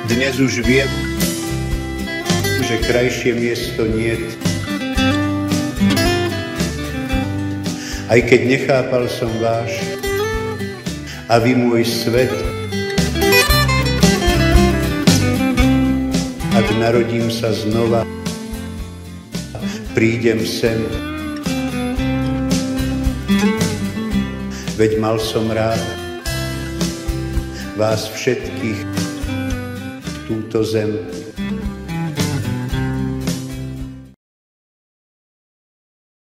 Dnes už viem, že krajšie miesto niet. Aj keď nechápal som váš a vy môj svet, ak narodím sa znova, prídem sem. Veď mal som rád vás všetkých, túto zem.